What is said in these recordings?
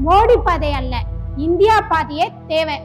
மோடி பாதை அல்ல, இந்தியா பாதையே தேவை.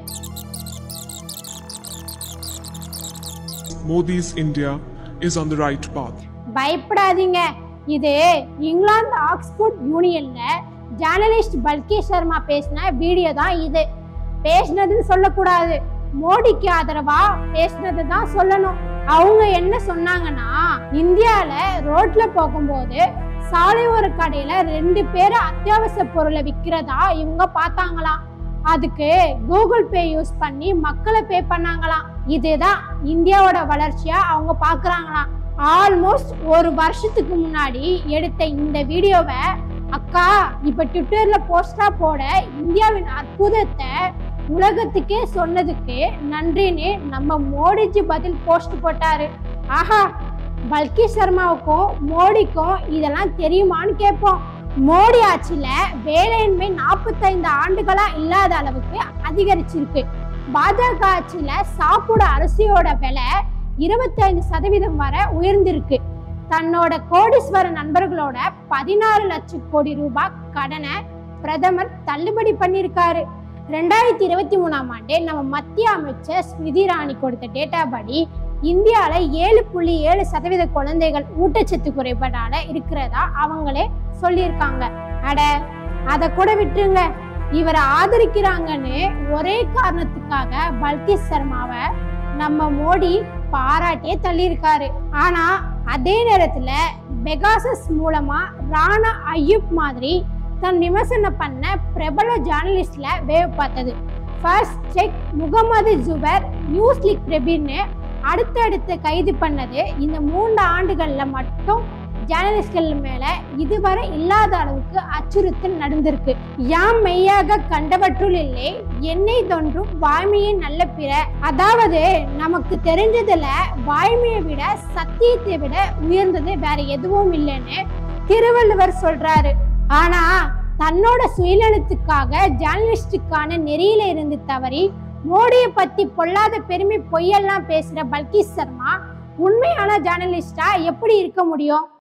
Modi's India is on the right path. பயப்படாதீங்க. இது இங்கிலாந்து ஆக்ஸ்போர்ட் யூனியன்ல ஜேர்னலிஸ்ட் பல்கி சர்மா பேசின வீடியோ தான். இது பேசினதுன்னு சொல்லக்கூடாது, மோடிக்கு ஆதரவா பேசினது தான் சொல்லணும். அவங்க என்ன சொன்னாங்கன்னா, இந்தியால ரோட்ல போகும்போது சாலையோர கடையில 2 பேர் அத்தியாவசிய பொருளை விற்கிறதா இவங்க பார்த்தாங்களாம். அதுக்கு கூகுள் பே யூஸ் பண்ணி மக்களை பே பண்ணாங்களாம். இதுதான் இந்தியாவோட வளர்ச்சியா அவங்க பாக்குறாங்களாம். ஆல்மோஸ்ட் 1 வருஷத்துக்கு முன்னாடி எடுத்த இந்த வீடியோவை அக்கா இப்ப ட்விட்டர்ல போஸ்டா போட இந்தியாவின் அற்புதத்தை உலகத்துக்கே சொன்னதுக்கு நன்றின்னு நம்ம மோடிஜி பதில் போஸ்ட் போட்டாரு. ஆஹா, பல்கி சர்மாவுக்கும் மோடிக்கும் இதெல்லாம் தெரியுமான்னு கேட்போம். மோடி ஆட்சியில வேலையின்மை 45 ஆண்டுகளா இல்லாத அளவுக்கு அதிகரிச்சிருக்கு. பாஜக ஆட்சியில சாப்பிட அரிசியோட விலை 25% வரை உயர்ந்திருக்கு. தன்னோட கோடீஸ்வர நண்பர்களோட 16 லட்சம் கோடி ரூபாய் கடனை பிரதமர் தள்ளுபடி பண்ணியிருக்காரு. 2023ஆம் ஆண்டு நம்ம மத்திய அமைச்சர் ஸ்மிருதி இரானி கொடுத்த டேட்டா படி இந்தியால 7.7% குழந்தைகள் ஊட்டச்சத்து குறைபாடால இருக்கிறதா அவங்களே சொல்லியிருக்காங்க. அட, அதை கூட விட்டுருங்க, இவரை ஆதரிக்கிறாங்கன்னு ஒரே காரணத்துக்காக பல்கி சர்மாவை நம்ம மோடி பாராட்டியே தள்ளியிருக்காரு. ஆனா அதே நேரத்துல பெகாசஸ் மூலமா ராணா அய்யூப் மாதிரி தன் விமர்சனம் பண்ண பிரபல ஜேர்னலிஸ்ட்ல வேவ் பார்த்தது. ஃபர்ஸ்ட் செக் முகமது ஜுபர், நியூஸ் லீக் பிரபீன்னு அடுத்தடுத்து கைது பண்ணது இந்த 3 ஆண்டுகள்ல மட்டும் ஜேர்னலிஸ்ட்கள் மேல இதுவரை இல்லாத அளவுக்கு அச்சுறுத்தல் நடந்திருக்கு. யாம் மெய்யாக கண்டவற்றுள் இல்லை, என்னை தோன்றும் வாய்மையை நல்ல பிற. அதாவது நமக்கு தெரிஞ்சதுல வாய்மையை விட சத்தியத்தை விட உயர்ந்தது வேற எதுவும் இல்லைன்னு திருவள்ளுவர் சொல்றாரு. ஆனா தன்னோட சுயநலத்துக்காக ஜேர்னலிஸ்டுக்கான நெறியில இருந்து தவறி மோடியை பத்தி பொல்லாத பெருமை பொய்யெல்லாம் பேசுற பல்கி சர்மா உண்மையான ஜேர்னலிஸ்டா எப்படி இருக்க முடியும்?